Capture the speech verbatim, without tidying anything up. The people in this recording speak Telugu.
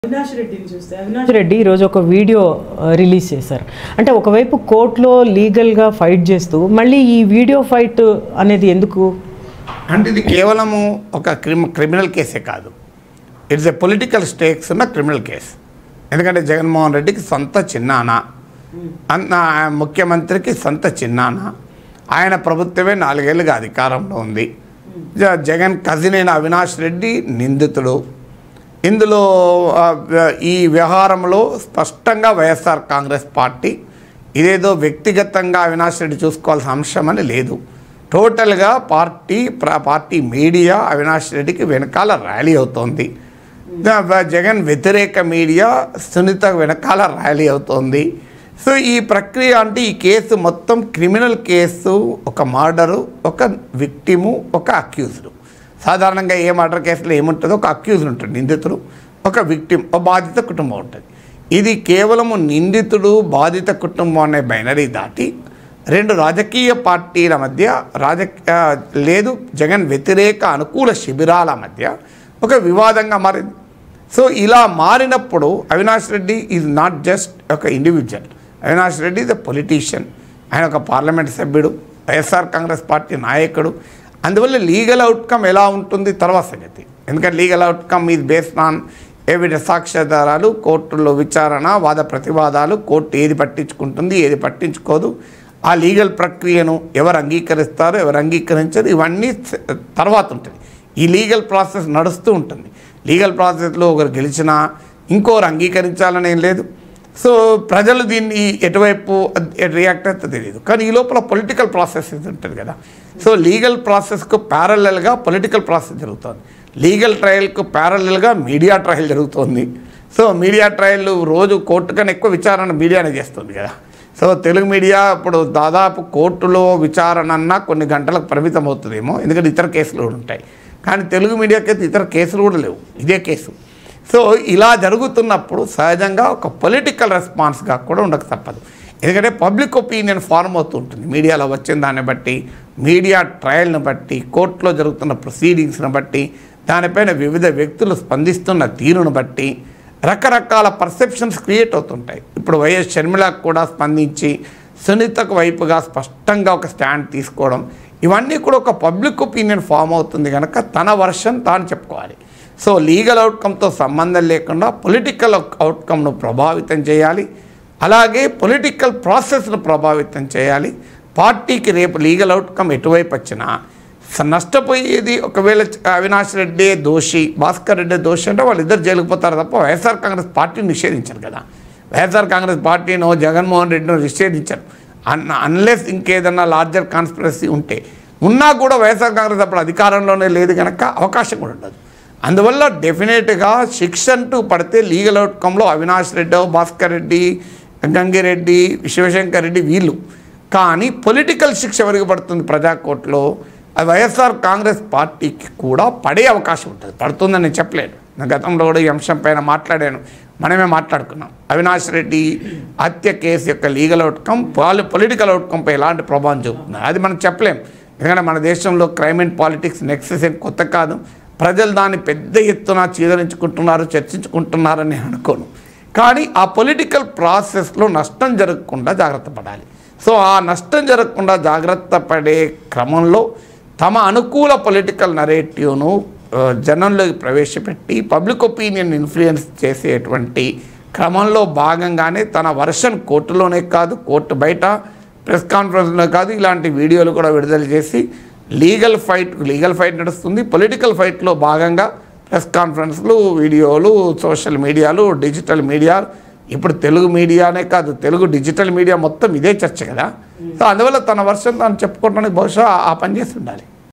అవినాష్ రెడ్డిని చూస్తే అవినాష్ రెడ్డి ఈరోజు ఒక వీడియో రిలీజ్ చేశారు. అంటే ఒకవైపు కోర్టులో లీగల్గా ఫైట్ చేస్తూ మళ్ళీ ఈ వీడియో ఫైట్ అనేది ఎందుకు అంటే ఇది కేవలము ఒక క్రిమి క్రిమినల్ కేసే కాదు, ఇట్స్ ఎ పొలిటికల్ స్టేక్స్ ఉన్న క్రిమినల్ కేసు. ఎందుకంటే జగన్మోహన్ రెడ్డికి సొంత చిన్నాన్న, అన్న ముఖ్యమంత్రికి సొంత చిన్నాన్న, ఆయన ప్రభుత్వమే నాలుగేళ్ళుగా అధికారంలో ఉంది. జగన్ కజిన్ అయిన అవినాష్ రెడ్డి నిందితుడు. ఇందులో ఈ వ్యవహారంలో స్పష్టంగా వైఎస్ఆర్ కాంగ్రెస్ పార్టీ ఇదేదో వ్యక్తిగతంగా అవినాష్ రెడ్డి చూసుకోవాల్సిన అంశం అని లేదు. టోటల్గా పార్టీ పార్టీ మీడియా అవినాష్ రెడ్డికి వెనకాల ర్యాలీ అవుతోంది. జగన్ వ్యతిరేక మీడియా సునీత వెనకాల ర్యాలీ అవుతోంది. సో ఈ ప్రక్రియ అంటే ఈ కేసు మొత్తం క్రిమినల్ కేసు, ఒక మర్డరు, ఒక విక్టిము, ఒక అక్యూజ్డ్. సాధారణంగా ఏ మర్డర్ కేసులో ఏముంటుందో ఒక అక్యూజ్డ్ ఉంటుంది, నిందితుడు, ఒక విక్టిమ్, ఒక బాధిత కుటుంబం ఉంటుంది. ఇది కేవలము నిందితుడు బాధిత కుటుంబం అనే బైనరీ దాటి రెండు రాజకీయ పార్టీల మధ్య రాజకీయ లేదు జగన్ వ్యతిరేక అనుకూల శిబిరాల మధ్య ఒక వివాదంగా మారింది. సో ఇలా మారినప్పుడు Avinash Reddy is not just ఒక individual. Avinash Reddy is a politician. ఆయన ఒక పార్లమెంట్ సభ్యుడు, వైఎస్ఆర్ కాంగ్రెస్ పార్టీ నాయకుడు. అందువల్ల లీగల్ అవుట్కమ్ ఎలా ఉంటుంది తర్వాత సంగతి. ఎందుకంటే legal outcome is based on evidence, సాక్ష్యాధారాలు, కోర్టుల్లో విచారణ, వాద ప్రతివాదాలు, కోర్టు ఏది పట్టించుకుంటుంది ఏది పట్టించుకోదు, ఆ లీగల్ ప్రక్రియను ఎవరు అంగీకరిస్తారు ఎవరు అంగీకరించరు, ఇవన్నీ తర్వాత ఉంటుంది. ఈ లీగల్ ప్రాసెస్ నడుస్తూ ఉంటుంది. లీగల్ ప్రాసెస్లో ఒకరు గెలిచినా ఇంకోరు అంగీకరించాలని ఏం లేదు. సో ప్రజలు దీన్ని ఎటువైపు రియాక్ట్ అయితే తెలియదు. కానీ ఈ లోపల పొలిటికల్ ప్రాసెస్ ఉంటుంది కదా. సో లీగల్ ప్రాసెస్కు ప్యారలల్గా పొలిటికల్ ప్రాసెస్ జరుగుతుంది. లీగల్ ట్రయల్కు ప్యారలల్గా మీడియా ట్రయల్ జరుగుతుంది. సో మీడియా ట్రయల్ రోజు కోర్టు కన్నా ఎక్కువ విచారణ మీడియానే చేస్తుంది కదా. సో తెలుగు మీడియా ఇప్పుడు దాదాపు కోర్టులో విచారణ అన్నా కొన్ని గంటలకు పరిమితం అవుతుందేమో, ఎందుకంటే ఇతర కేసులు కూడా ఉంటాయి. కానీ తెలుగు మీడియాకి అయితే ఇతర కేసులు కూడా లేవు, ఇదే కేసు. సో ఇలా జరుగుతున్నప్పుడు సహజంగా ఒక పొలిటికల్ రెస్పాన్స్గా కూడా ఉండక తప్పదు. ఎందుకంటే పబ్లిక్ ఒపీనియన్ ఫార్మ్ అవుతూ ఉంటుంది మీడియాలో వచ్చిన దాన్ని బట్టి, మీడియా ట్రయల్ని బట్టి, కోర్టులో జరుగుతున్న ప్రొసీడింగ్స్ని బట్టి, దానిపైన వివిధ వ్యక్తులు స్పందిస్తున్న తీరును బట్టి రకరకాల పర్సెప్షన్స్ క్రియేట్ అవుతుంటాయి. ఇప్పుడు వైఎస్ షర్మిలకు కూడా స్పందించి సునీతకు వైపుగా స్పష్టంగా ఒక స్టాండ్ తీసుకోవడం, ఇవన్నీ కూడా ఒక పబ్లిక్ ఒపీనియన్ ఫామ్ అవుతుంది కనుక తన వర్షన్ తాను చెప్పుకోవాలి. సో లీగల్ అవుట్కమ్తో సంబంధం లేకుండా పొలిటికల్ అవుట్కమ్ను ప్రభావితం చేయాలి, అలాగే పొలిటికల్ ప్రాసెస్ను ప్రభావితం చేయాలి. పార్టీకి రేపు లీగల్ అవుట్కమ్ ఎటువైపు వచ్చినా నష్టపోయేది ఒకవేళ అవినాష్ రెడ్డి దోషి, భాస్కర్ రెడ్డి దోషి అంటే వాళ్ళిద్దరు జైలుకు పోతారు తప్ప వైఎస్ఆర్ కాంగ్రెస్ పార్టీని నిషేధించారు కదా. వైఎస్ఆర్ కాంగ్రెస్ పార్టీనో జగన్మోహన్ రెడ్డినో నిషేధించారు. అన్ అన్లెస్ ఇంకేదన్నా లార్జర్ కాన్స్పిరసీ ఉంటే, ఉన్నా కూడా వైఎస్ఆర్ కాంగ్రెస్ అప్పుడు అధికారంలోనే లేదు కనుక అవకాశం కూడా ఉండదు. అందువల్ల డెఫినెట్గా శిక్ష అంటూ పడితే లీగల్ అవుట్కమ్లో అవినాష్ రెడ్డి, భాస్కర్ రెడ్డి, గంగిరెడ్డి, శివశంకర్ రెడ్డి వీళ్ళు. కానీ పొలిటికల్ శిక్ష ఎవరికి పడుతుంది ప్రజాకోర్టులో, అది వైఎస్ఆర్ కాంగ్రెస్ పార్టీకి కూడా పడే అవకాశం ఉంటుంది. పడుతుందని నేను చెప్పలేను. నేను గతంలో కూడా ఈ అంశం పైన మాట్లాడాను, మనమే మాట్లాడుకున్నాం. అవినాష్ రెడ్డి హత్య కేసు యొక్క లీగల్ అవుట్కమ్ పాలి పొలిటికల్ అవుట్కమ్పై ఎలాంటి ప్రభావం చూపుతున్నారు అది మనం చెప్పలేం. ఎందుకంటే మన దేశంలో క్రైమ్ అండ్ పాలిటిక్స్ నెక్సెస్ ఏం కొత్త కాదు. ప్రజలు దాన్ని పెద్ద ఎత్తున చీదరించుకుంటున్నారు, చర్చించుకుంటున్నారని నేను అనుకోను. కానీ ఆ పొలిటికల్ ప్రాసెస్లో నష్టం జరగకుండా జాగ్రత్త పడాలి. సో ఆ నష్టం జరగకుండా జాగ్రత్త పడే క్రమంలో తమ అనుకూల పొలిటికల్ నరేటివ్ను జనంలోకి ప్రవేశపెట్టి పబ్లిక్ ఒపీనియన్ ఇన్ఫ్లుయెన్స్ చేసేటువంటి క్రమంలో భాగంగానే తన వర్షన్ కోర్టులోనే కాదు, కోర్టు బయట ప్రెస్ కాన్ఫరెన్స్లో కాదు, ఇలాంటి వీడియోలు కూడా విడుదల చేసి లీగల్ ఫైట్ లీగల్ ఫైట్ నడుస్తుంది. పొలిటికల్ ఫైట్లో భాగంగా ప్రెస్ కాన్ఫరెన్స్లు, వీడియోలు, సోషల్ మీడియాలు, డిజిటల్ మీడియా, ఇప్పుడు తెలుగు మీడియానే కాదు తెలుగు డిజిటల్ మీడియా మొత్తం ఇదే చర్చ కదా. సో అందువల్ల తన వర్షన్ తాను చెప్పుకోవడానికి బహుశా ఆ పని చేసి ఉండాలి.